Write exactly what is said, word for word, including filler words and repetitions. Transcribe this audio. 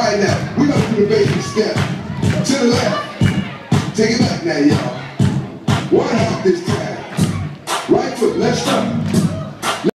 right now, we gotta do the basic step. To the left. Take it back now, y'all. One hop this time. Right foot, let's start.